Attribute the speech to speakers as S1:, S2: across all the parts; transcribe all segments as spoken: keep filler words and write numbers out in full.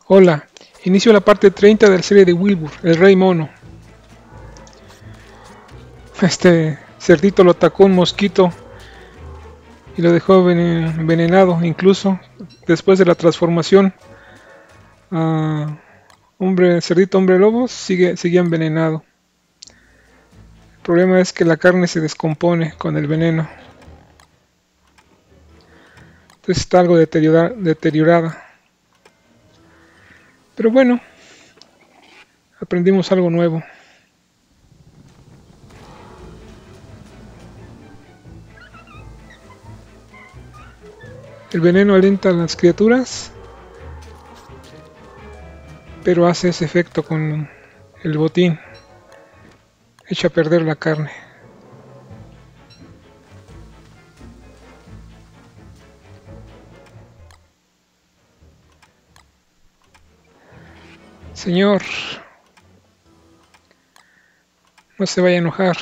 S1: Hola, inicio la parte treinta de la serie de Wilbur, el Rey Mono. Este cerdito lo atacó un mosquito y lo dejó envenenado, incluso después de la transformación. Uh, hombre, cerdito hombre lobo sigue, sigue envenenado. El problema es que la carne se descompone con el veneno. Entonces está algo deteriora, deteriorada. Pero bueno, aprendimos algo nuevo. El veneno alienta a las criaturas, pero hace ese efecto con el botín. Echa a perder la carne. Señor, no se vaya a enojar.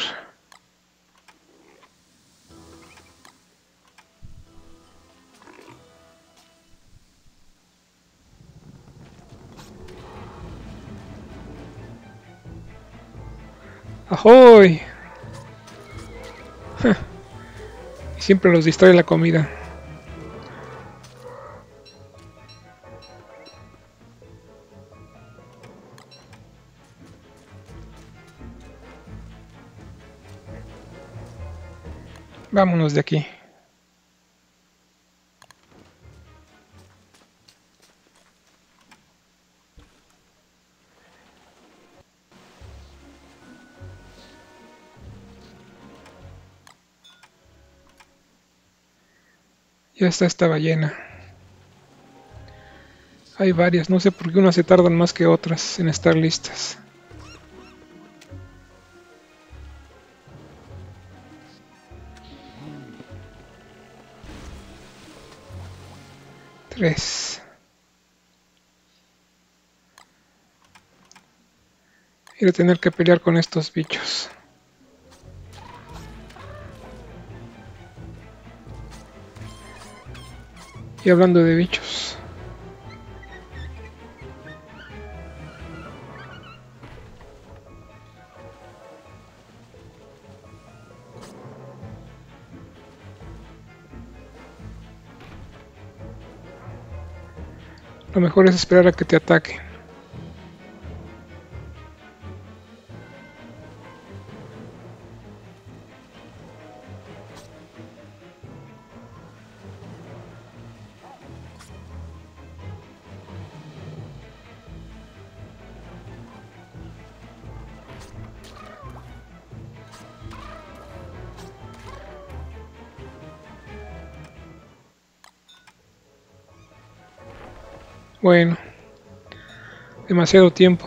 S1: ¡Ahoy! Y siempre los distrae la comida. Vámonos de aquí. Ya está esta ballena. Hay varias, no sé por qué unas se tardan más que otras en estar listas. Tres. Ir a tener que pelear con estos bichos. Y hablando de bichos, lo mejor es esperar a que te ataquen. Bueno, demasiado tiempo.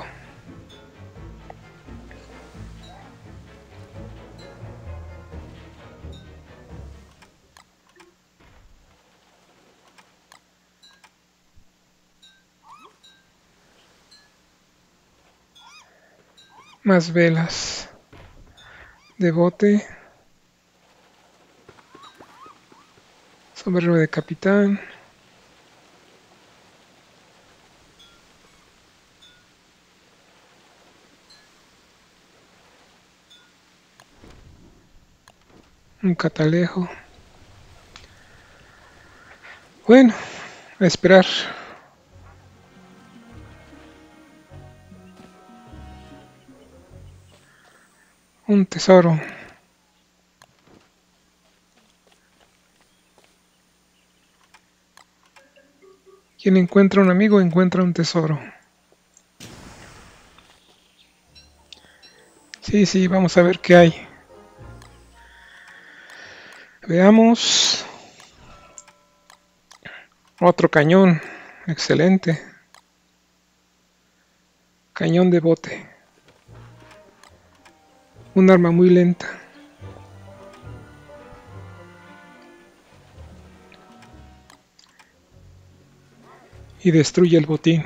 S1: Más velas de bote. Sombrero de capitán. Un catalejo. Bueno, a esperar. Un tesoro. Quien encuentra un amigo encuentra un tesoro. Sí, sí, vamos a ver qué hay. Veamos. Otro cañón. Excelente. Cañón de bote. Un arma muy lenta. Y destruye el botín.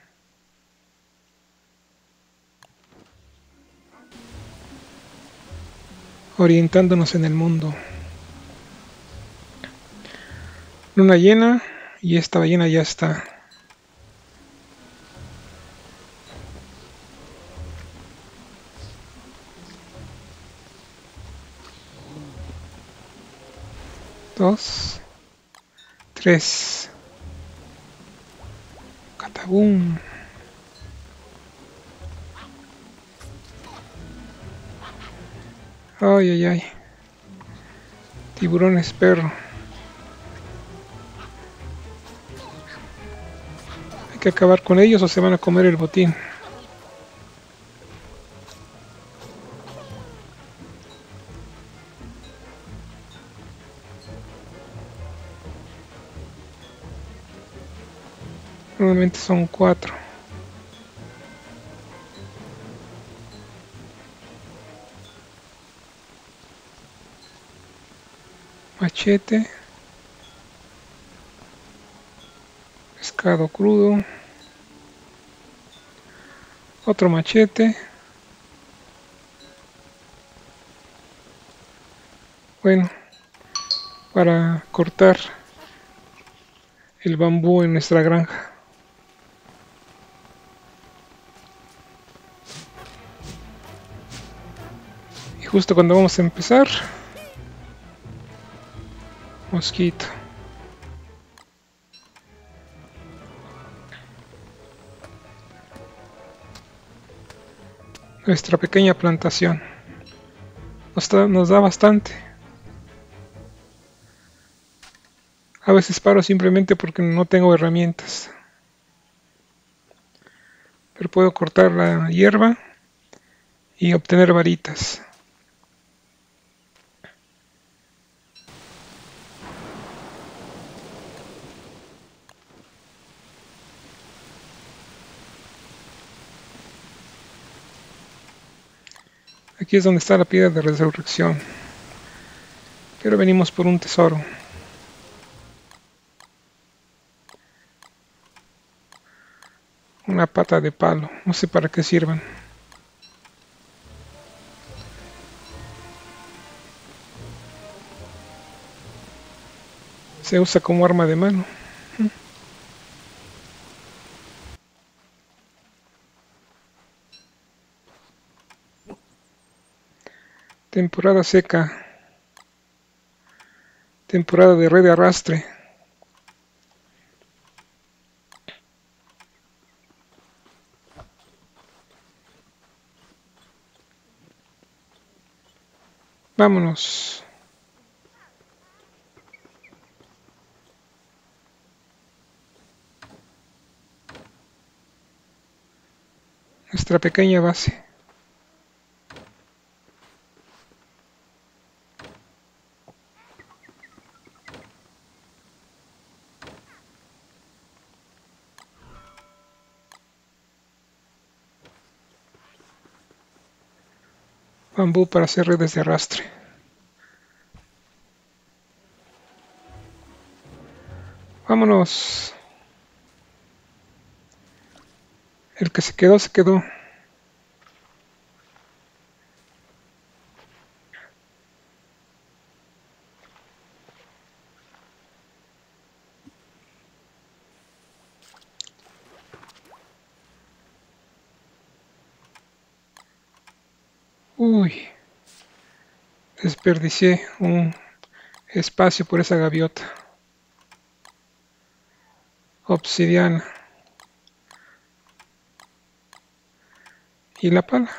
S1: Orientándonos en el mundo. Luna llena y esta ballena ya está. dos, tres. Catabum. Ay, ay, ay. Tiburones, perro. Hay que acabar con ellos o se van a comer el botín. Normalmente son cuatro. Machete. Pescado crudo. Otro machete. Bueno, para cortar el bambú en nuestra granja. Y justo cuando vamos a empezar, mosquito. Nuestra pequeña plantación nos da, nos da bastante. A veces paro simplemente porque no tengo herramientas. Pero puedo cortar la hierba y obtener varitas. Aquí es donde está la piedra de resurrección. Pero venimos por un tesoro. Una pata de palo. No sé para qué sirvan. Se usa como arma de mano. Temporada seca. Temporada de red de arrastre. Vámonos. Nuestra pequeña base. Bambú para hacer redes de arrastre. Vámonos. El que se quedó, se quedó. Uy. Desperdicié un espacio por esa gaviota. Obsidiana. Y la pala.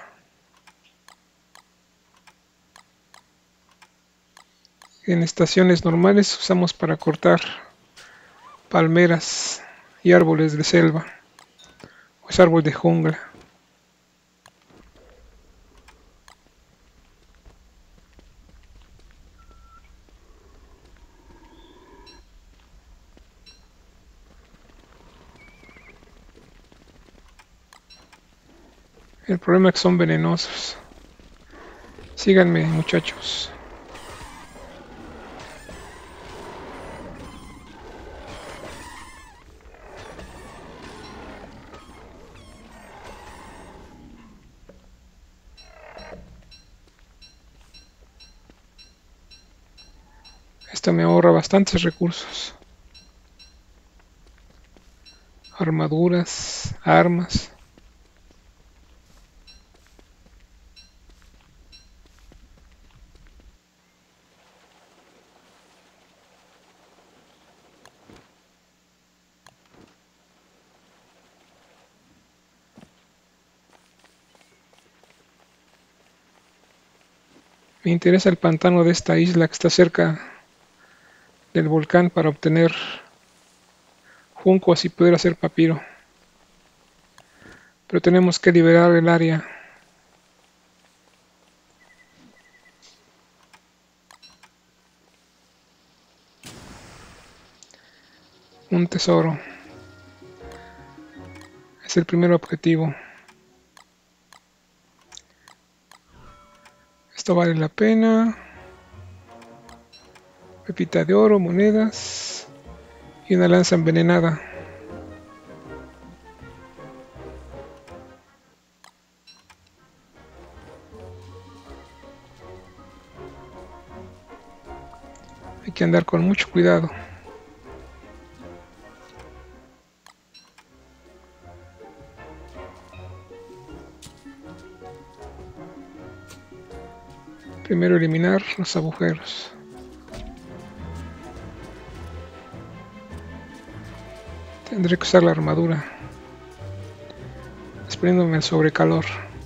S1: En estaciones normales usamos para cortar palmeras y árboles de selva. O es árbol de jungla. El problema es que son venenosos. Síganme, muchachos. Esto me ahorra bastantes recursos. Armaduras, armas. Me interesa el pantano de esta isla que está cerca del volcán para obtener juncos y poder hacer papiro. Pero tenemos que liberar el área. Un tesoro. Es el primer objetivo. Esto vale la pena. Pepita de oro, monedas y una lanza envenenada. Hay que andar con mucho cuidado. Primero eliminar los agujeros. Tendré que usar la armadura, desprendiéndome el sobrecalor.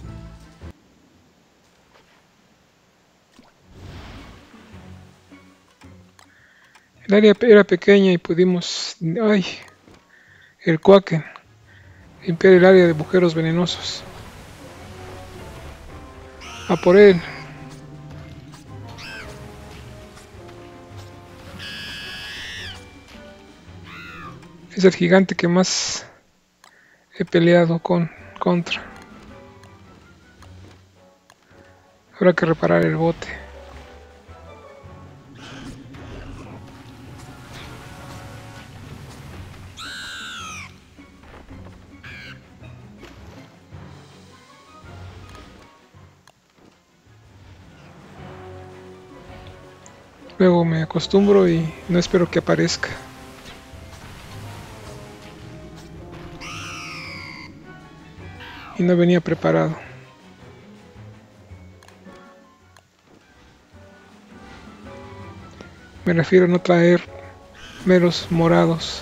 S1: El área era pequeña y pudimos... ¡Ay! El Quaken. Limpiar el área de agujeros venenosos. A por él. Es el gigante que más he peleado con, contra. Habrá que reparar el bote. Luego me acostumbro y no espero que aparezca. Y no venía preparado. Me refiero a no traer meros morados.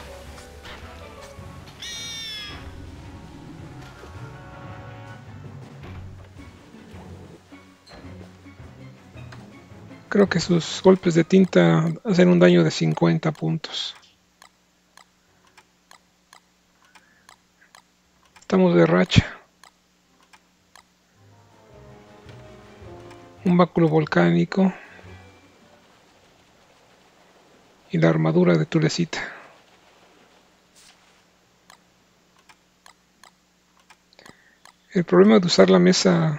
S1: Creo que sus golpes de tinta hacen un daño de cincuenta puntos. Estamos de racha. Un báculo volcánico. Y la armadura de Tulecita. El problema de usar la mesa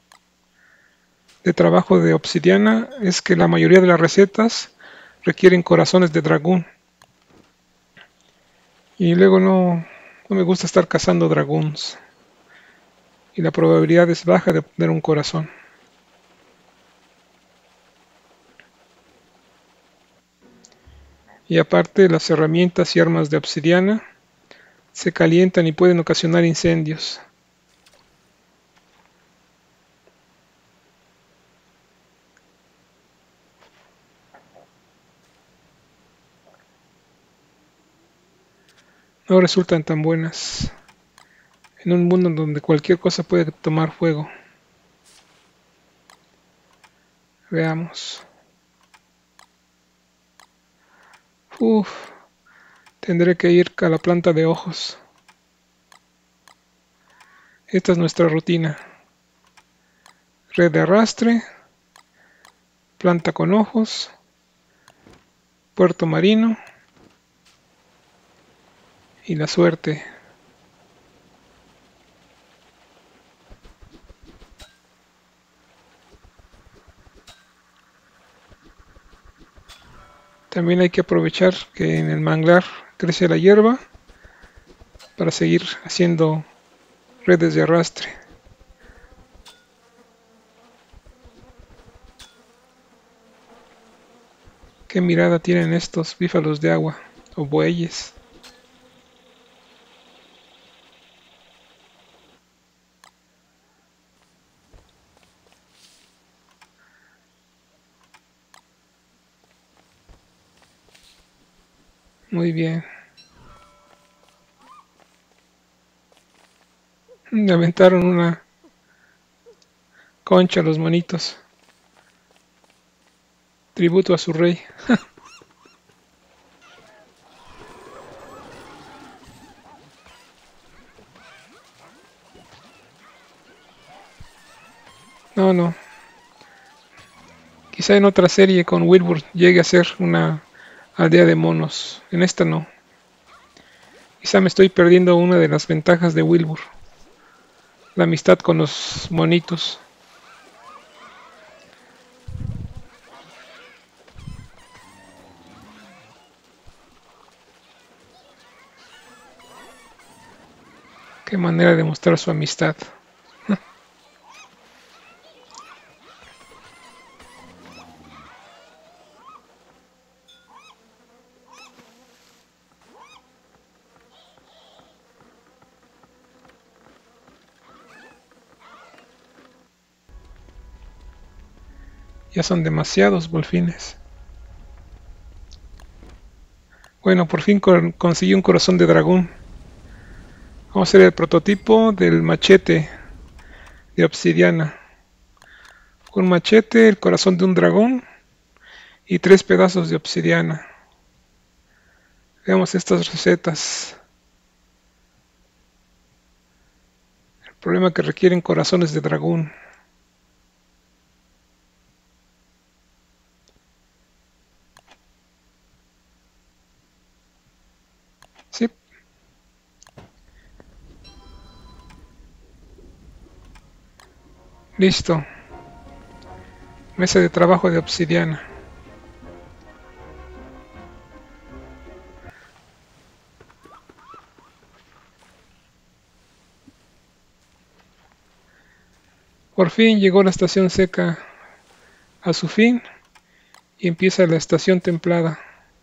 S1: de trabajo de obsidiana es que la mayoría de las recetas requieren corazones de dragón. Y luego no, no me gusta estar cazando dragones. Y la probabilidad es baja de obtener un corazón. Y aparte, las herramientas y armas de obsidiana se calientan y pueden ocasionar incendios. No resultan tan buenas en un mundo donde cualquier cosa puede tomar fuego. Veamos. Uf, tendré que ir a la planta de ojos. Esta es nuestra rutina. Red de arrastre, planta con ojos, puerto marino y la suerte. También hay que aprovechar que en el manglar crece la hierba para seguir haciendo redes de arrastre. ¿Qué mirada tienen estos bífalos de agua o bueyes? Muy bien. Le aventaron una concha a los monitos. Tributo a su rey. No, no. Quizá en otra serie con Wilbur llegue a ser una aldea de monos. En esta no. Quizá me estoy perdiendo una de las ventajas de Wilbur. La amistad con los monitos. Qué manera de mostrar su amistad. Ya son demasiados golfines. Bueno, por fin con- conseguí un corazón de dragón. Vamos a hacer el prototipo del machete de obsidiana. Un machete, el corazón de un dragón y tres pedazos de obsidiana. Veamos estas recetas. El problema es que requieren corazones de dragón. Sí, listo. Mesa de trabajo de obsidiana. Por fin llegó la estación seca a su fin y empieza la estación templada.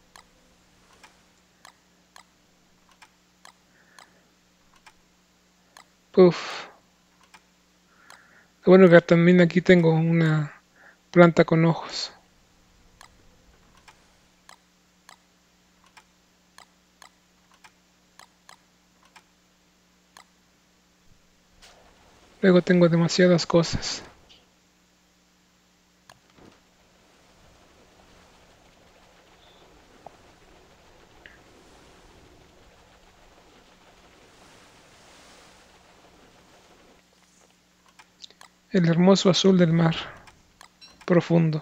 S1: Puf. Bueno, que también aquí tengo una planta con ojos. Luego tengo demasiadas cosas. El hermoso azul del mar profundo.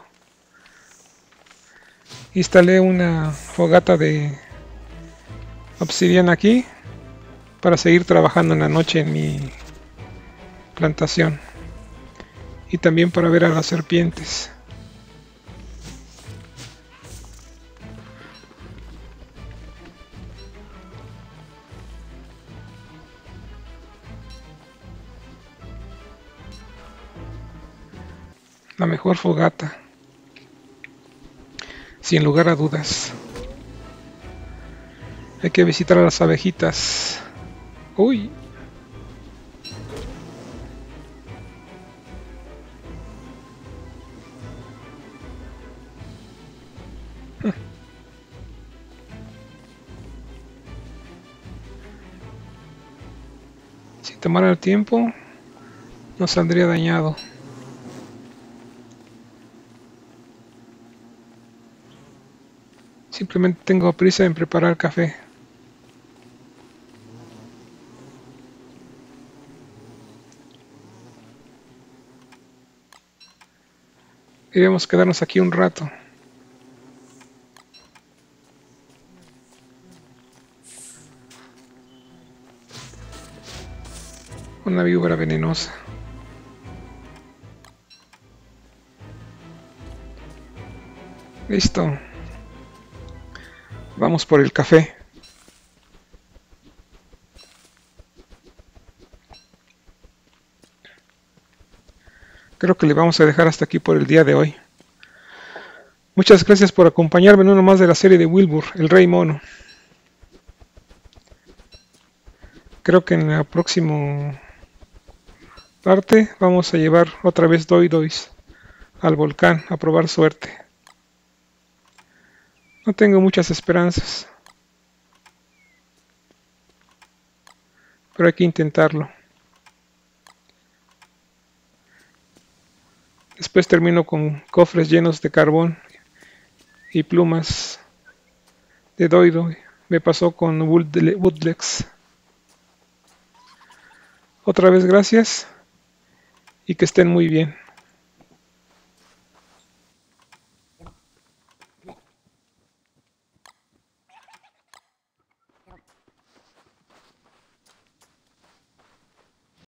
S1: Instalé una fogata de obsidiana aquí para seguir trabajando en la noche en mi plantación y también para ver a las serpientes. La mejor fogata, sin lugar a dudas. Hay que visitar a las abejitas. Uy, si tomara el tiempo, no saldría dañado. Simplemente tengo prisa en preparar café. Queríamos quedarnos aquí un rato. Una víbora venenosa. Listo. Vamos por el café. Creo que le vamos a dejar hasta aquí por el día de hoy. Muchas gracias por acompañarme en uno más de la serie de Wilbur, el Rey Mono. Creo que en la próxima parte vamos a llevar otra vez Doi Dois al volcán a probar suerte. No tengo muchas esperanzas, pero hay que intentarlo. Después termino con cofres llenos de carbón y plumas de Doido. Me pasó con Woodle- Woodlex. Otra vez gracias y que estén muy bien.